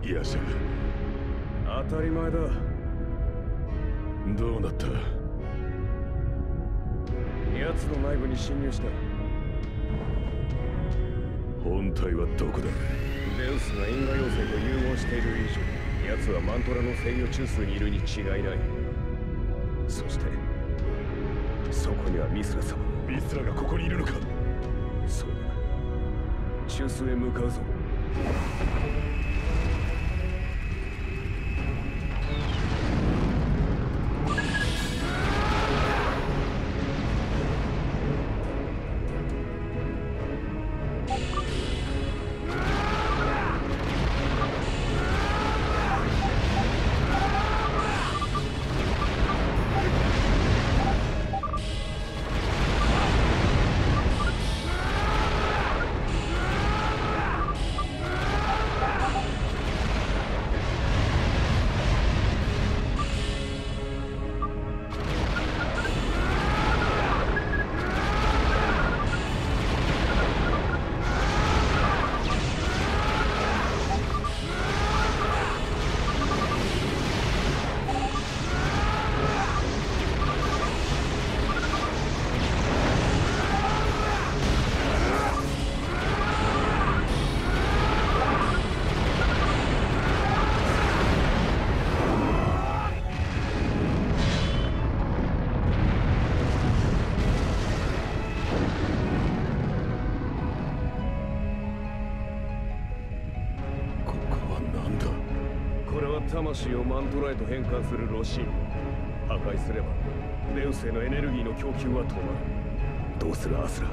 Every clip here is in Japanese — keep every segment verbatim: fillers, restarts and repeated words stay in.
やしゃ。 当たり前だ。 どうなった？ 奴の内部に侵入した。 本体はどこだ？ ゼウスが因果要請と融合している以上、奴はマントラの制御中枢にいるに違いない。そしてそこにはミスラ様。 ミスラがここにいるのか？ そうだ。中枢へ向かうぞ。魂をマントラへと変換するロシーン。破壊すればデウスへのエネルギーの供給は止まる。どうするアスラ？デ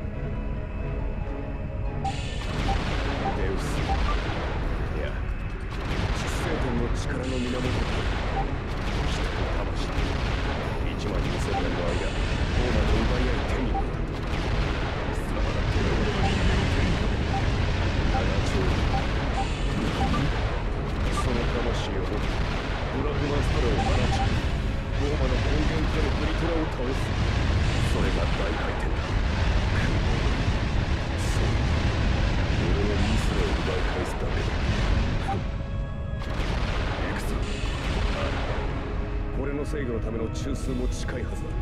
ウス、いや実生天の力の源と人と魂、いちまんにせんねんの間、オーナーと奪い合い手に入れた。貴様だって俺は人間を手に入れた。だがちょうどその魂を持ってブラックマンストラを放ち、ローマの根源たるブリトラを倒す。それが大回転だ。そう、俺はミスラを奪い返すだけだ。行くぞ。ああ、これの制御のための中枢も近いはずだ。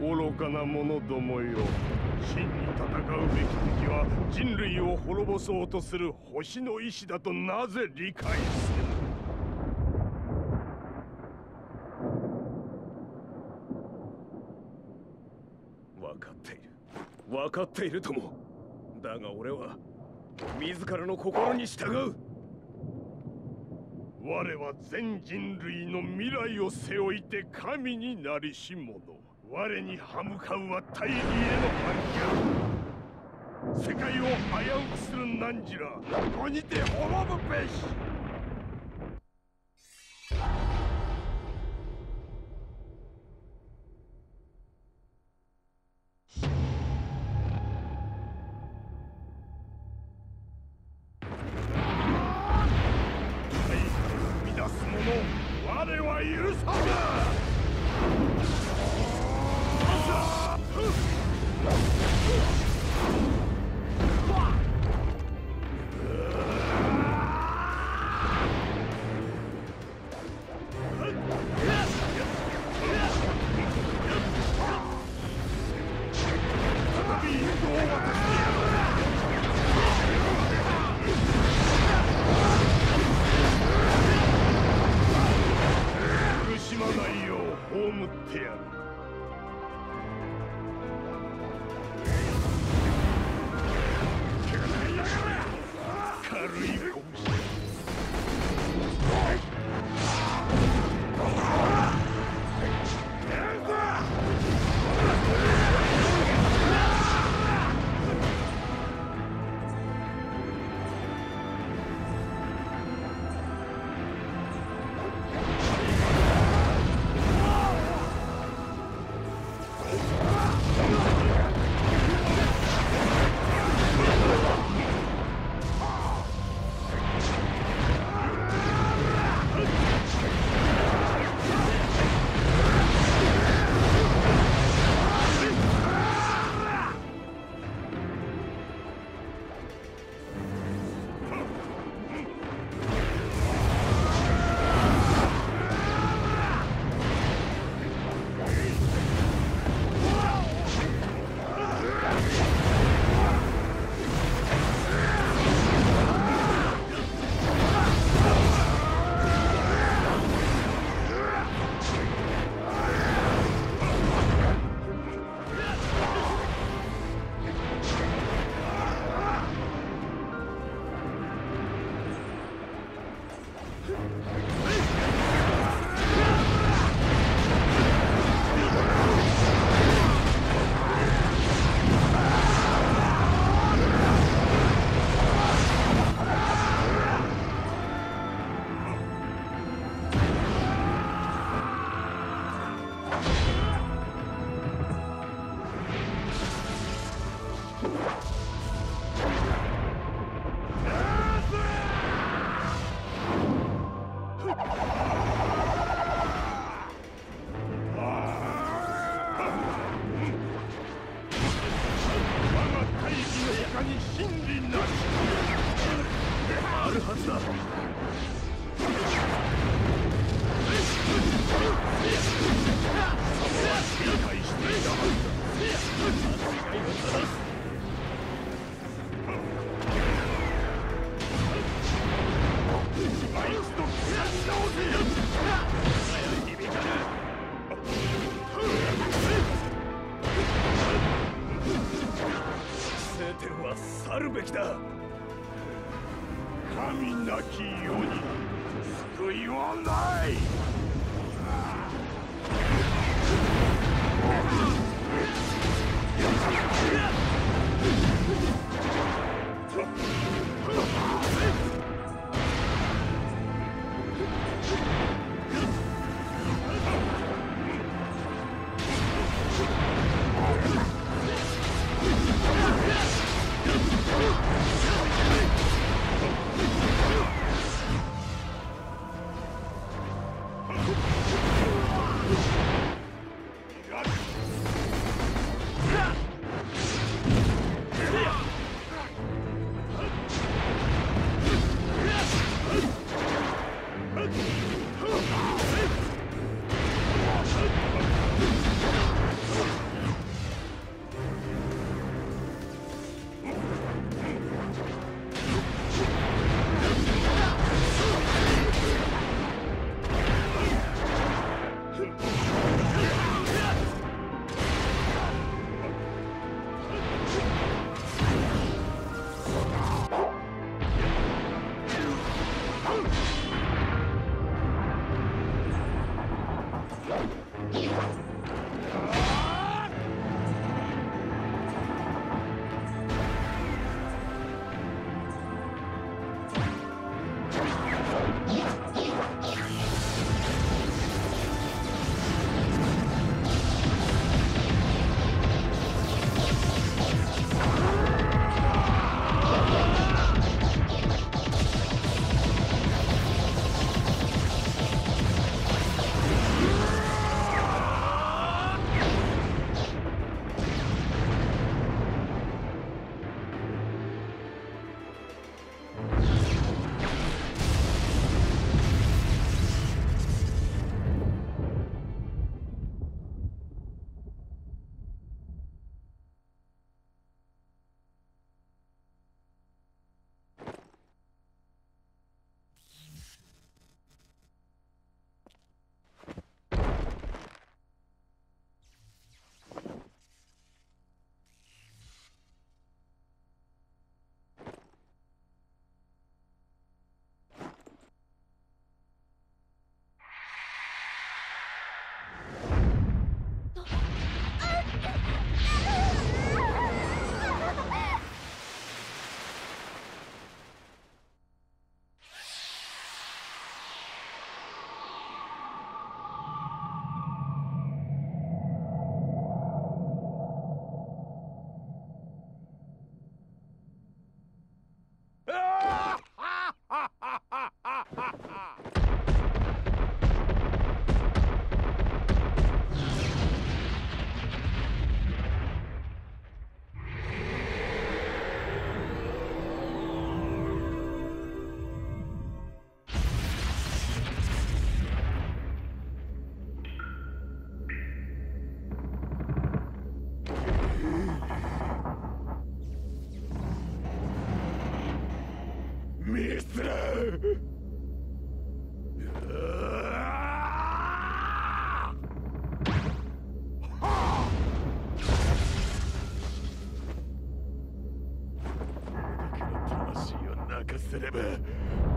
愚かな者どもよ。真に戦うべき敵は人類を滅ぼそうとする星の意志だとなぜ理解する？分かっている。分かっているとも。だが俺は自らの心に従う。我は全人類の未来を背負いて神になりし者。我に歯向かうは大義への反逆。世界を危うくする汝ら、ここにて滅ぶべし。我は許さぬ。葬ってやる。軽い拳。去るべきだ。神なき世に救いはない。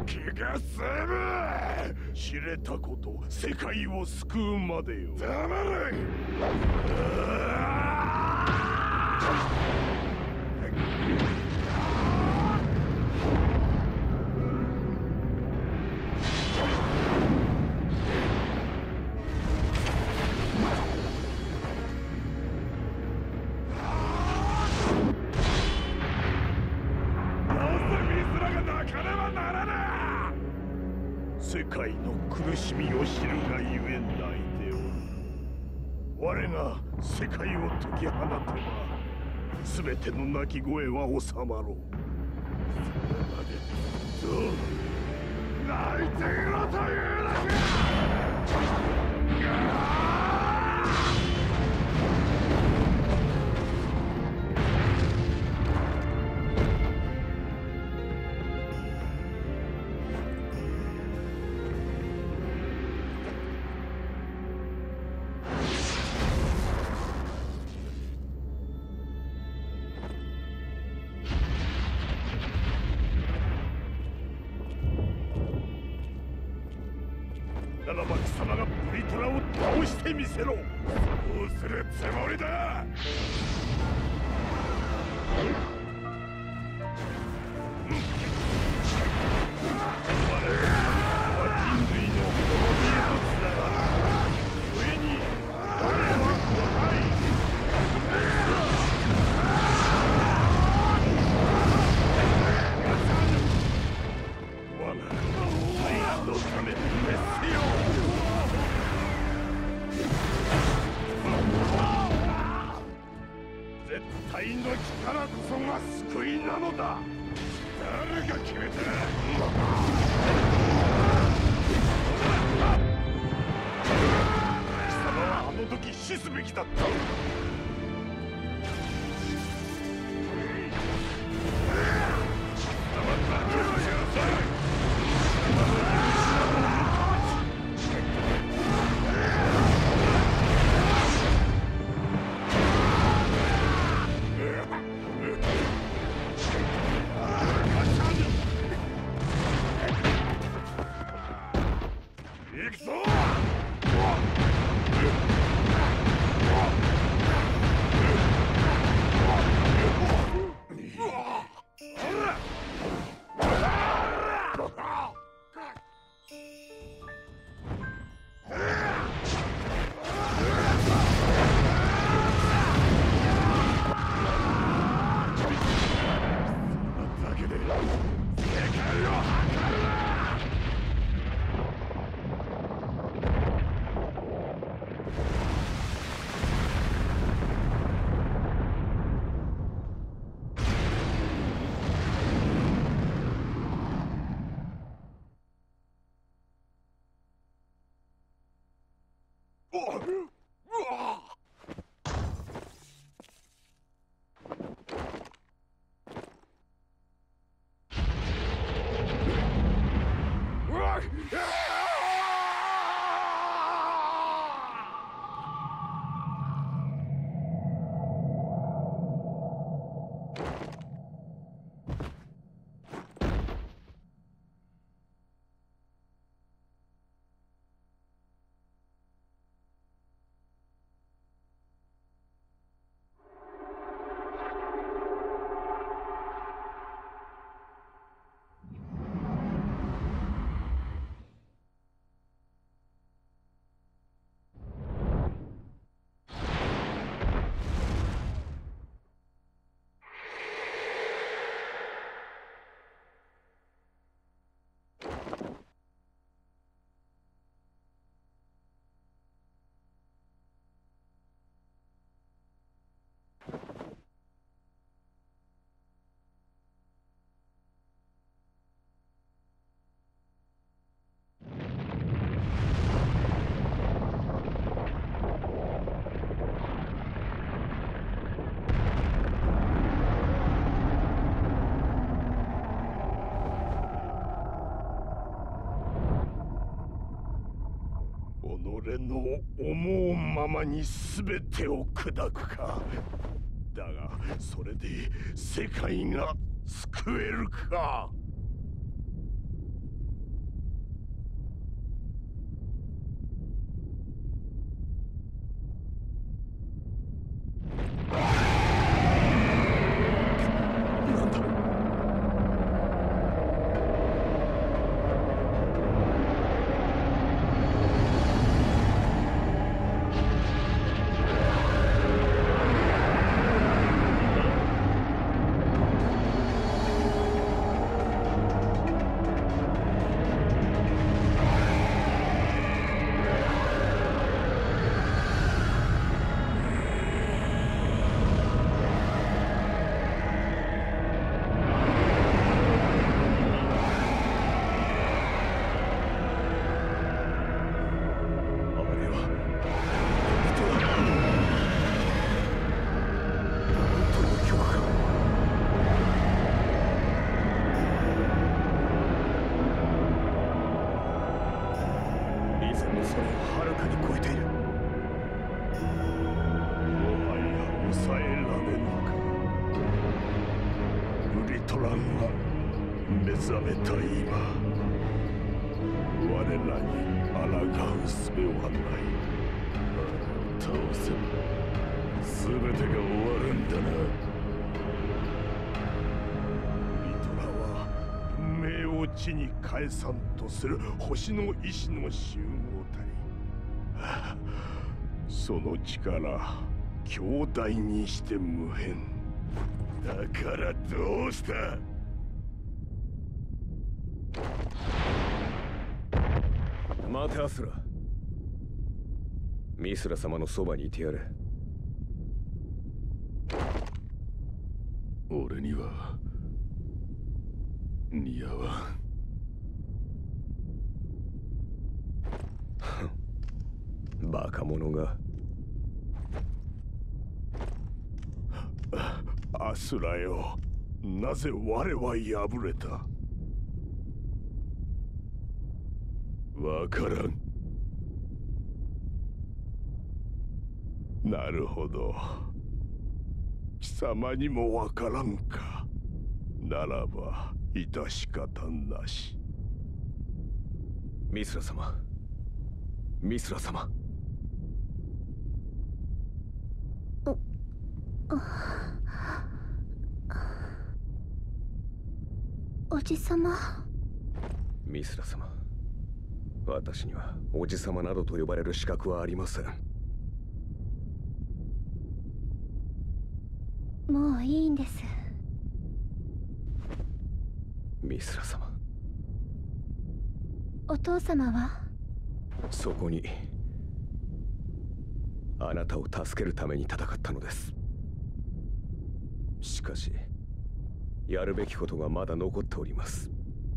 気が済む。知れたこと、世界を救うまでよ。黙れ。世界の苦しみを知るがゆえ泣いておる。我が世界を解き放てば全ての泣き声は収まろう。それまでずっと泣いていろというだけ。ならば貴様がプリトラを倒してみせろ。どうするつもりだ。絶対の力こそが救いなのだ。誰が決めた。貴様はあの時死すべきだった。行くぞ。己の思うままに全てを砕くか。だがそれで世界が救えるか。 戦のそれをはるかに超えている。 もはや抑えられぬか。ウルトランが目覚めた今、我らに抗う術はない。倒せば全てが終わるんだな。ウリトラは文明を地に返さんとする星の意志の集合体。はあ、その力強大にして無変だからどうした。 待てアスラ。ミスラ様のそばにいてやれ。 俺には似合わん。バカ者が。 アスラよ、なぜ我は敗れた。わからん。なるほど、貴様にもわからんか。ならば致し方なし。 ミスラ様、ミスラ様。 おじさま。 ミスラ様、私にはおじさまなどと呼ばれる資格はありません。 もういいんです。 ミスラ様。 お父様は？ そこにあなたを助けるために戦ったのです。しかしやるべきことがまだ残っております。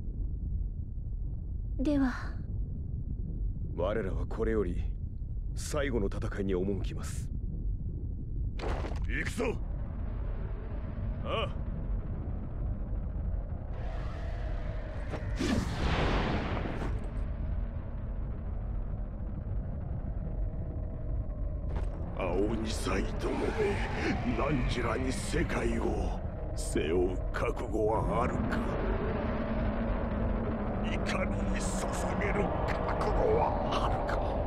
では我らはこれより最後の戦いに赴きます。 行くぞ。ああ。青二歳どもめ、何時らに世界を背負う覚悟はあるか。怒りに捧げる覚悟はあるか。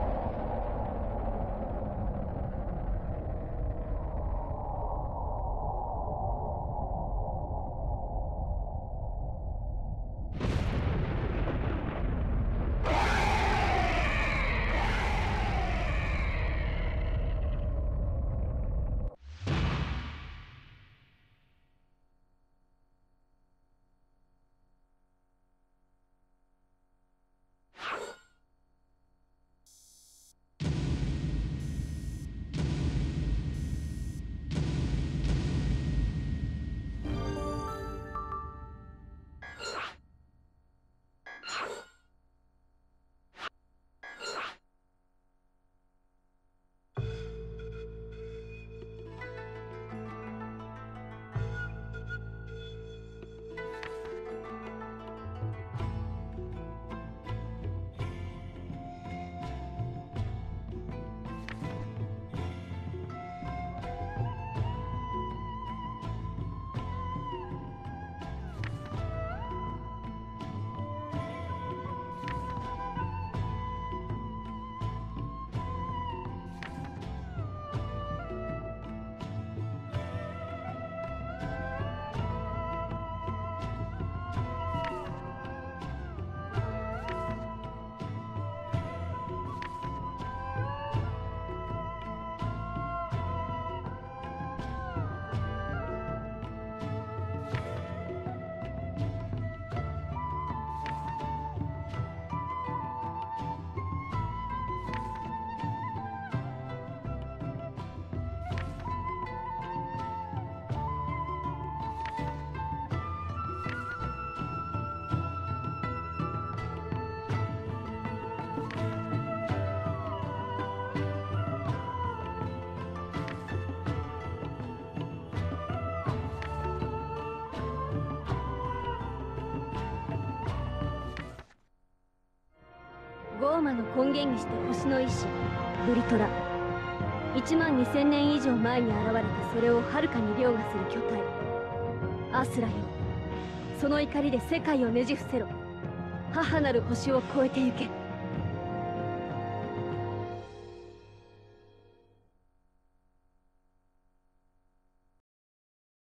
ゴーマの根源にして星の意志ブリトラ。いちまんにせんねん以上前に現れたそれをはるかに凌駕する巨体アスラよ。その怒りで世界をねじ伏せろ。母なる星を越えてゆけ。